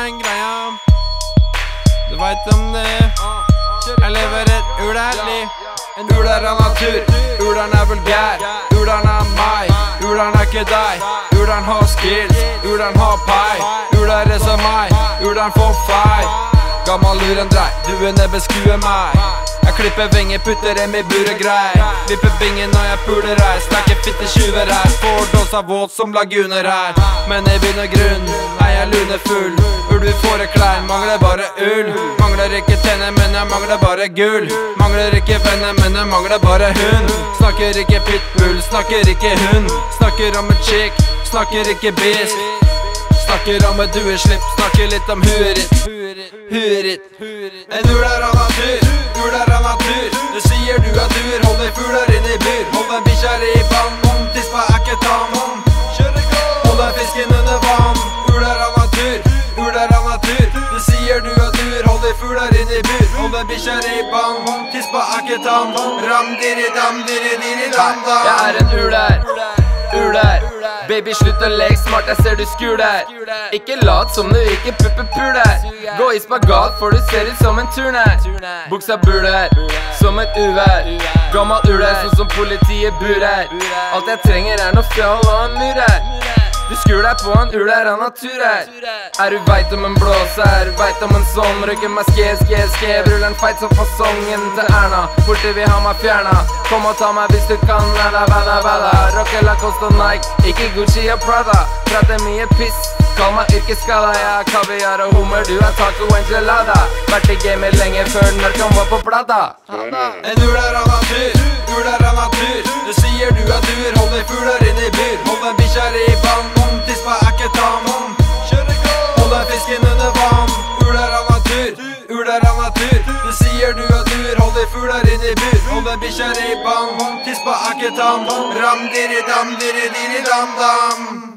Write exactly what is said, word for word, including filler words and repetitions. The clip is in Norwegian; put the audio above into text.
gang, greia. Du vet om det. Jeg lever et ulerlig. En uler av natur. Uleren er vulgær. Uleren er meg. Uleren er ikke deg. Uleren har skills. Uleren har pei. Uler er som meg. Uleren får feil. Gammal lurendrei, duene beskuer meg. Jeg klipper vinger, putter dem i buregrei. Vipper bingen når jeg puler her. Snakker fitte tjuver her. Får dås av våt som laguner her. Men i bunn og grunn er jeg lunefull. Ulv får et klein, mangler bare ull. Mangler ikke tenner, men jeg mangler bare gull. Mangler ikke venner, men jeg mangler bare hund. Snakker ikke pitbull, snakker ikke hund. Snakker om en chick, snakker ikke bisk. Snakker om et dueslipp, snakker litt om huet ditt. Huet ditt. En uler av natur, uler av natur. Du sier du er duer, hold deg fugler inn i bur. Hold den bikkjer i vann, tispa er ikke tam. Hold deg fisken under vann. Uler av natur, uler av natur. Du sier du er duer, hold deg fugler inn i bur. Hold den bikkjer i vann, tispa er ikke tam. Ram diri dam diri diri dam dam. Jeg er en uler, uler. Baby, slutt å leke smart, jeg ser du skuler. Ikke lat som du ikke puppepuler. Gå i spagat, for du ser ut som en turner. Buksa buler, som et uvær. Gammal uler, sånn som politiet burer. Alt jeg trenger er noe fjall og en murer. Du skur deg på en uler av natur her. Er du veit om en blåser, vet om en sånn. Røyker meg ske, ske, ske. Brullen feit som fasongen til Erna. Borti vil ha meg fjerna. Kom og ta meg hvis du kan. Vada, vada, vada. Rocker Lacoste og Nike, ikke Gucci og Prada. Prater mye piss, kall meg yrkesskada. Jeg er kaviar og hummer, du er taco enchilada. Vært i gamet lenge før narkan var på plata. En uler av natur, uler av natur. Du sier du er duer, hold deg fugler inn i bur. Hold den bikkjer i vann, tispa er ikke tam. Hold deg fisken under vann. Uler av natur, uler av natur. Du sier du er duer, hold deg fugler inn i bur. Hold den bikkjer i vann, tispa er ikke tam. Ram diri dam diri diri dam dam.